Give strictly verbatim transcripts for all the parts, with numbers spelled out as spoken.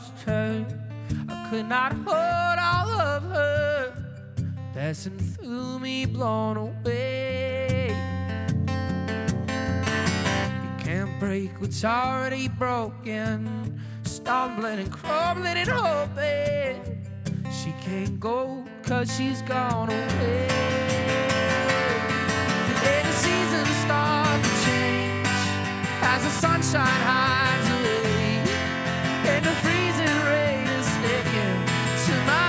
lost her. I could not hold all of her, passing through me, blown away. You can't break what's already broken, stumbling and crumbling and hoping. She can't go 'cause she's gone away. And the seasons start to change as the sunshine hides away, and the freezing rain is sticking to my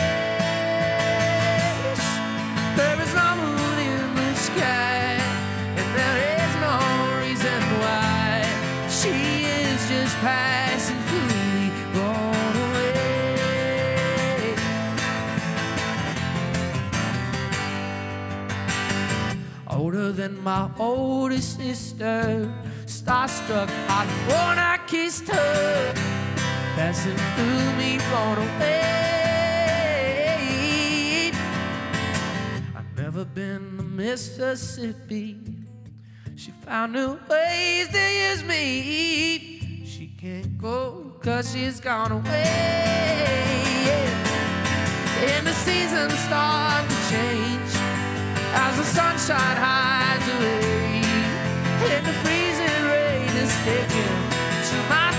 face. There is no moon in the sky, and there is no reason why. She is just passing through me, gone away. Older than my oldest sister, starstruck, hot when I kissed her, passing through me, blown away. I've never been to Mississippi. She found new ways to use me. She can't go 'cause she's gone away. And the seasons start to change as the sunshine hides away, and the freezing rain is sticking to my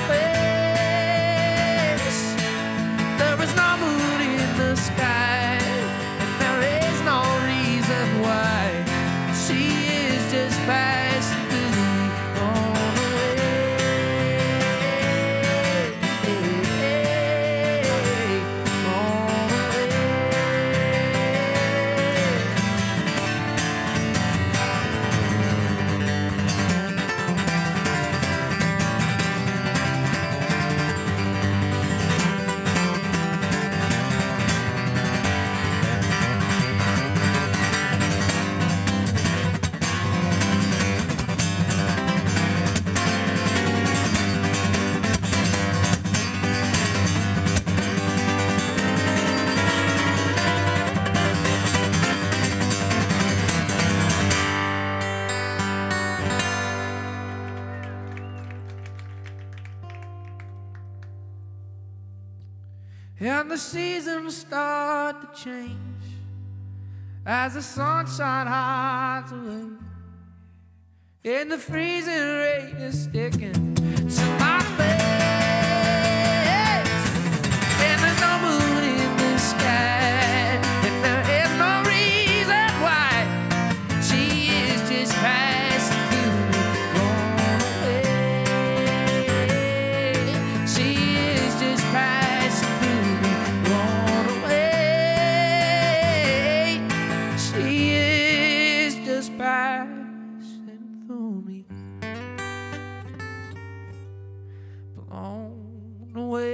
face. There is no moon in the sky, and there is no reason why. She is just passing through me, gone away, gone away. And the seasons start to change as the sunshine hides away, and the freezing rain is sticking to my face. And there's no moon in the sky, and there is no reason why. She is just passing through me, gone away. She is just passing through me, gone away. She is just passing through me, blown away.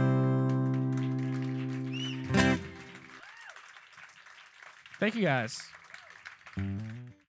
Thank you guys.